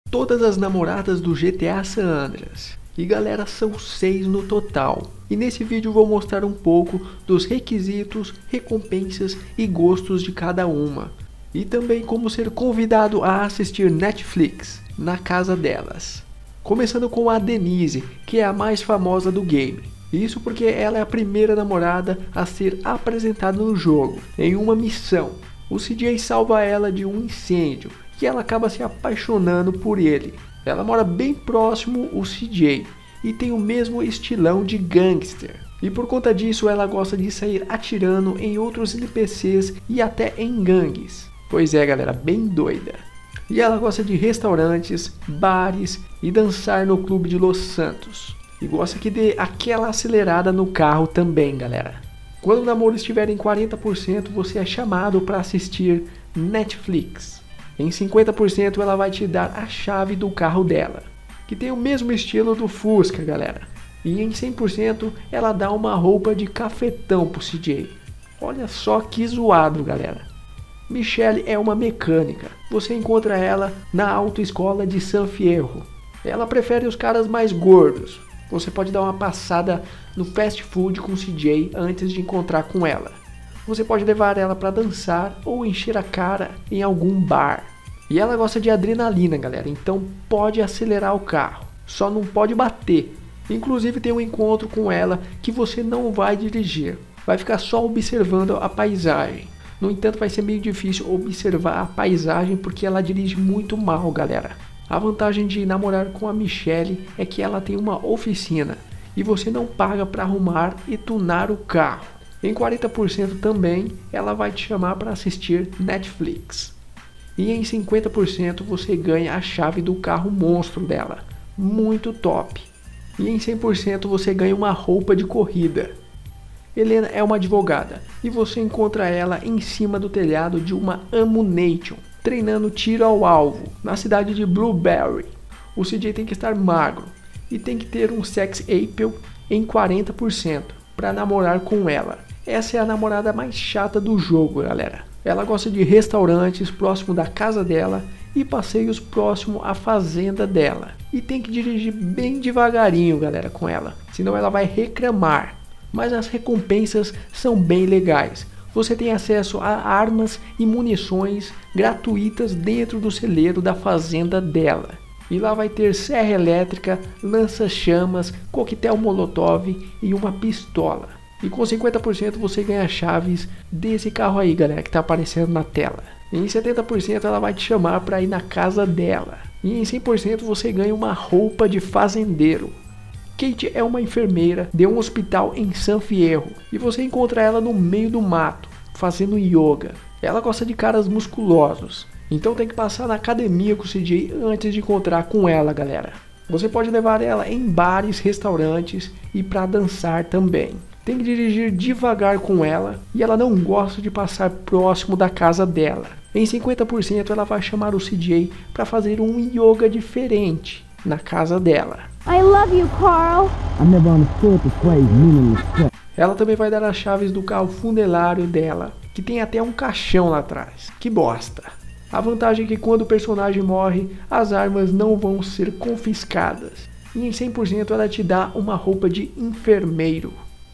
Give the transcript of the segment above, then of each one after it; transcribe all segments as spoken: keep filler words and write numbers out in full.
todas as namoradas do G T A San Andreas. E galera, são seis no total. E nesse vídeo vou mostrar um pouco dos requisitos, recompensas e gostos de cada uma. E também como ser convidado a assistir Netflix na casa delas. Começando com a Denise, que é a mais famosa do game. Isso porque ela é a primeira namorada a ser apresentada no jogo, em uma missão. O C J salva ela de um incêndio e ela acaba se apaixonando por ele. Ela mora bem próximo ao C J e tem o mesmo estilão de gangster. E por conta disso ela gosta de sair atirando em outros N P Cs e até em gangues. Pois é galera, bem doida. E ela gosta de restaurantes, bares e dançar no clube de Los Santos. E gosta que dê aquela acelerada no carro também galera. Quando o namoro estiver em quarenta por cento você é chamado para assistir Netflix. Em cinquenta por cento ela vai te dar a chave do carro dela, que tem o mesmo estilo do Fusca galera. E em cem por cento ela dá uma roupa de cafetão pro C J. Olha só que zoado galera. Michelle é uma mecânica. Você encontra ela na autoescola de San Fierro. Ela prefere os caras mais gordos. Você pode dar uma passada no fast food com o C J antes de encontrar com ela. Você pode levar ela para dançar ou encher a cara em algum bar. E ela gosta de adrenalina galera, então pode acelerar o carro. Só não pode bater. Inclusive tem um encontro com ela que você não vai dirigir. Vai ficar só observando a paisagem. No entanto vai ser meio difícil observar a paisagem porque ela dirige muito mal galera. A vantagem de namorar com a Michelle é que ela tem uma oficina e você não paga para arrumar e tunar o carro. Em quarenta por cento também ela vai te chamar para assistir Netflix. E em cinquenta por cento você ganha a chave do carro monstro dela. Muito top. E em cem por cento você ganha uma roupa de corrida. Helena é uma advogada e você encontra ela em cima do telhado de uma Ammunition, treinando tiro ao alvo na cidade de Blueberry. O C J tem que estar magro e tem que ter um sex appeal em quarenta por cento para namorar com ela. Essa é a namorada mais chata do jogo galera. Ela gosta de restaurantes próximo da casa dela e passeios próximo à fazenda dela. E tem que dirigir bem devagarinho galera com ela, senão ela vai reclamar. Mas as recompensas são bem legais. Você tem acesso a armas e munições gratuitas dentro do celeiro da fazenda dela. E lá vai ter serra elétrica, lança-chamas, coquetel molotov e uma pistola. E com cinquenta por cento você ganha chaves desse carro aí galera que está aparecendo na tela. E em setenta por cento ela vai te chamar para ir na casa dela. E em cem por cento você ganha uma roupa de fazendeiro. Kate é uma enfermeira de um hospital em San Fierro e você encontra ela no meio do mato, fazendo yoga. Ela gosta de caras musculosos, então tem que passar na academia com o C J antes de encontrar com ela galera. Você pode levar ela em bares, restaurantes e para dançar também. Tem que dirigir devagar com ela e ela não gosta de passar próximo da casa dela. Em cinquenta por cento ela vai chamar o C J para fazer um yoga diferente na casa dela. I love you, Carl. I never understood the phrase meaningless stuff. Ela também vai dar as chaves do carro funerário dela, que tem até um caixão lá atrás. Que bosta. A vantagem é que quando o personagem morre, as armas não vão ser confiscadas. E em cem por cento ela te dá uma roupa de enfermeiro.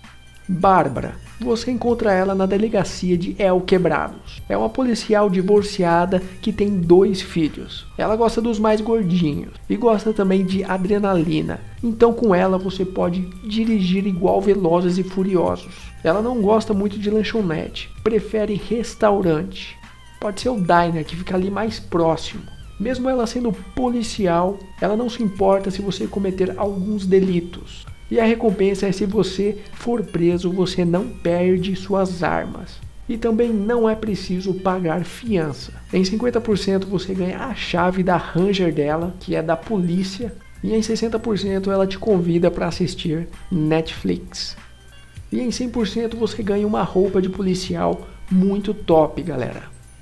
Bárbara, você encontra ela na delegacia de El Quebrados. É uma policial divorciada que tem dois filhos. Ela gosta dos mais gordinhos e gosta também de adrenalina. Então com ela você pode dirigir igual Velozes e Furiosos. Ela não gosta muito de lanchonete, prefere restaurante. Pode ser o diner que fica ali mais próximo. Mesmo ela sendo policial, ela não se importa se você cometer alguns delitos. E a recompensa é se você for preso, você não perde suas armas. E também não é preciso pagar fiança. Em cinquenta por cento você ganha a chave da Ranger dela, que é da polícia. E em sessenta por cento ela te convida para assistir Netflix. E em cem por cento você ganha uma roupa de policial muito top galera.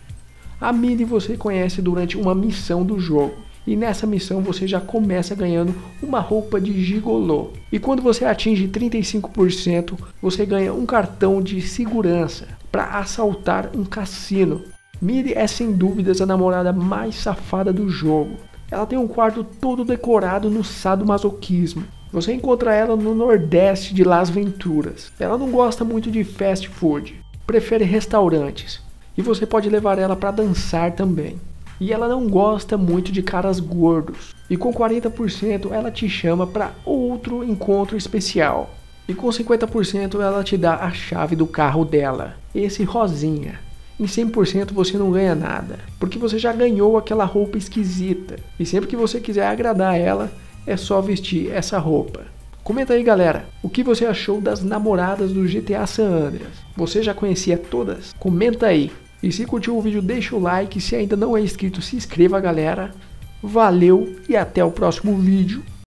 A Millie você conhece durante uma missão do jogo. E nessa missão você já começa ganhando uma roupa de gigolô. E quando você atinge trinta e cinco por cento, você ganha um cartão de segurança para assaltar um cassino. Millie é sem dúvidas a namorada mais safada do jogo. Ela tem um quarto todo decorado no sadomasoquismo. Você encontra ela no nordeste de Las Venturas. Ela não gosta muito de fast food, prefere restaurantes. E você pode levar ela para dançar também. E ela não gosta muito de caras gordos. E com quarenta por cento ela te chama para outro encontro especial. E com cinquenta por cento ela te dá a chave do carro dela, esse rosinha. Em cem por cento você não ganha nada, porque você já ganhou aquela roupa esquisita. E sempre que você quiser agradar ela, é só vestir essa roupa. Comenta aí, galera, o que você achou das namoradas do G T A San Andreas? Você já conhecia todas? Comenta aí. E se curtiu o vídeo, deixa o like. Se ainda não é inscrito, se inscreva, galera. Valeu e até o próximo vídeo.